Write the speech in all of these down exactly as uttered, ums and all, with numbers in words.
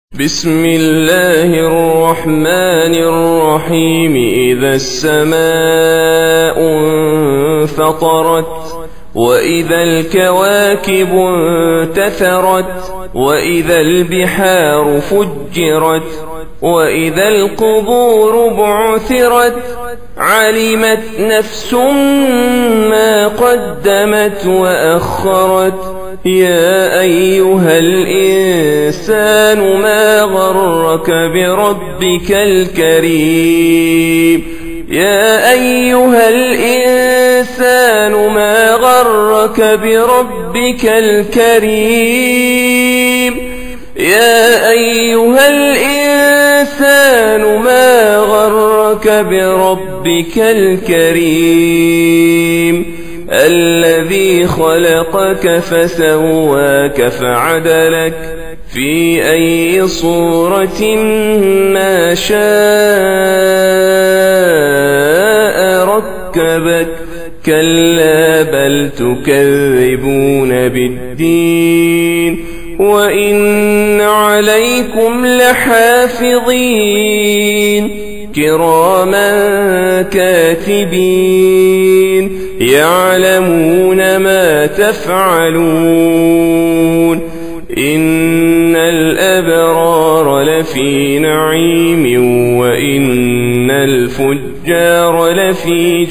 بسم الله الرحمن الرحيم. إذا السماء انفطرت وإذا الكواكب انتثرت وإذا البحار فجرت وإذا القبور بعثرت علمت نفس ما قدمت وأخرت. يا أيها الإنسان ما غرك بربك الكريم يا أيها الإنسان ما غرك بربك الكريم يا أيها الإنسان ما غرك بربك الكريم الذي خلقك فسواك فعدلك في أي صورة ما شاء ركبك. كلا بل تكذبون بالدين وإن عليكم لحافظين كراما كاتبين يعلمون ما تفعلون. إن الأبرار لفي نعيم وإن الفجار لفي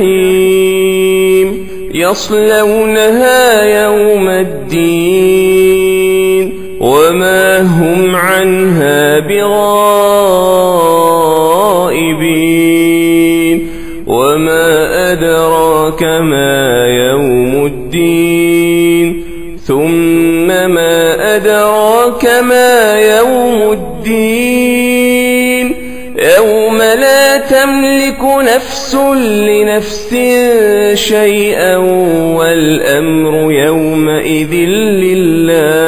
جحيم يصلونها يوم الدين وما هم عنها بغائبين. وما أدراك ما يوم الدين ثم ما أدراك ما يوم الدين يوم لا تملك نفس لنفس شيئا والأمر يومئذ لله.